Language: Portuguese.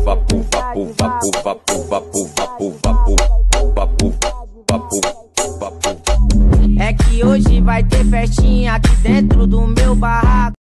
vapu, vapu, vapu, vapu, vapu, vapu, vapu, vapu, vapu, vapu. É que hoje vai ter festinha aqui dentro do meu barraco.